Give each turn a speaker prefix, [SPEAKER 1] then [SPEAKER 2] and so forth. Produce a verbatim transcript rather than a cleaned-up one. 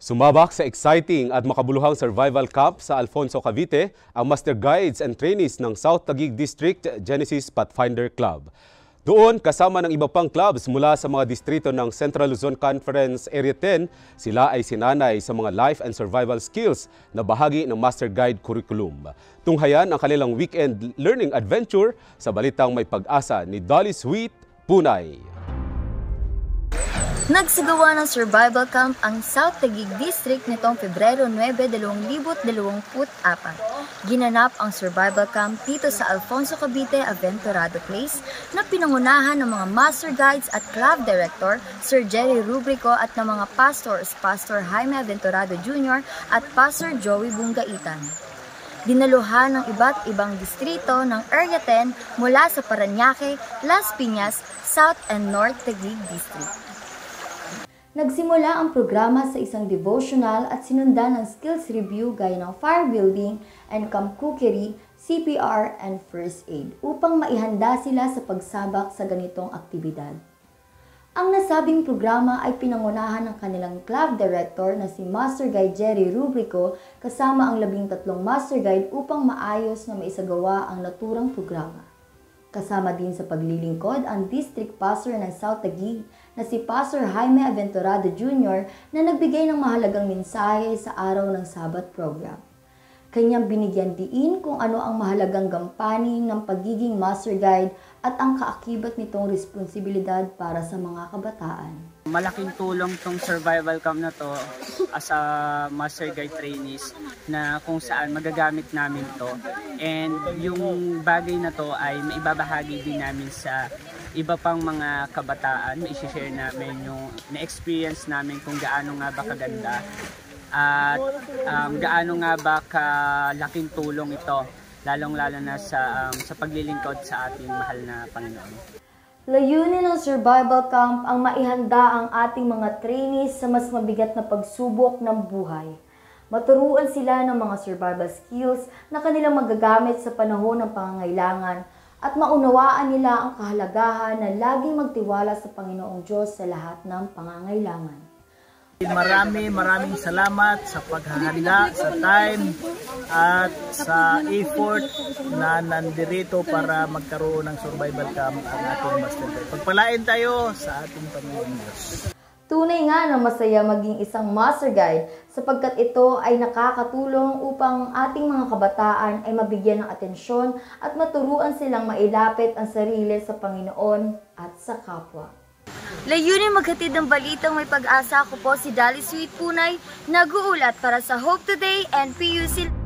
[SPEAKER 1] Sumabak sa exciting at makabuluhang survival camp sa Alfonso, Cavite ang Master Guides and Trainees ng South Taguig District Genesis Pathfinder Club. Doon, kasama ng iba pang clubs mula sa mga distrito ng Central Luzon Conference Area ten, sila ay sinanay sa mga life and survival skills na bahagi ng Master Guide Curriculum. Tunghayan ang kanilang weekend learning adventure sa balitang may pag-asa ni Dolly Sweet Punay.
[SPEAKER 2] Nagsagawa ng survival camp ang South Taguig District nitong Pebrero nuwebe, dalawang libo dalawampu't apat. Ginanap ang survival camp dito sa Alfonso, Cavite, Aventurado Place na pinangunahan ng mga master guides at club director Sir Jerry Rubrico at ng mga pastors Pastor Jaime Aventurado Junior at Pastor Joey Bungaitan. Dinaluhan ng iba't ibang distrito ng Area ten mula sa Parañaque, Las Piñas, South and North Taguig District. Nagsimula ang programa sa isang devotional at sinundan ng skills review gaya ng fire building and camp cookery, C P R, and first aid upang maihanda sila sa pagsabak sa ganitong aktibidad. Ang nasabing programa ay pinangunahan ng kanilang club director na si Master Guide Jerry Rubrico kasama ang labing tatlong master guide upang maayos na maisagawa ang naturang programa. Kasama din sa paglilingkod ang District Pastor ng South Taguig na si Pastor Jaime Aventurado Junior na nagbigay ng mahalagang mensahe sa araw ng Sabat program. Kanyang binigyan diin kung ano ang mahalagang gampanin ng pagiging Master Guide at ang kaakibat nitong responsibilidad para sa mga kabataan.
[SPEAKER 3] Malaking tulong tong survival camp na to as a Master Guide trainees na kung saan magagamit namin to. And yung bagay na to ay maibabahagi din namin sa iba pang mga kabataan. Mai-share namin yung na-experience namin kung gaano nga ba kaganda at um, gaano nga ba kalaking tulong ito, lalong-lalo na sa, um, sa paglilingkod sa ating mahal na Panginoon.
[SPEAKER 2] Layunin ng survival camp ang maihanda ang ating mga trainees sa mas mabigat na pagsubok ng buhay. Maturuan sila ng mga survival skills na kanilang magagamit sa panahon ng pangangailangan at maunawaan nila ang kahalagahan na laging magtiwala sa Panginoong Diyos sa lahat ng pangangailangan.
[SPEAKER 4] Marami maraming salamat sa paghahanda, sa time at sa effort na nandirito para magkaroon ng survival camp ang ating Master Guide. Pagpalain tayo sa ating Panginoong Diyos.
[SPEAKER 2] Tunay nga na masaya maging isang Master Guide sapagkat ito ay nakakatulong upang ating mga kabataan ay mabigyan ng atensyon at maturuan silang mailapit ang sarili sa Panginoon at sa kapwa. Layunin maghatid ng balitang may pag-asa. Ako po si Dolly Sweet Punay, nag-uulat para sa Hope Today and P U C.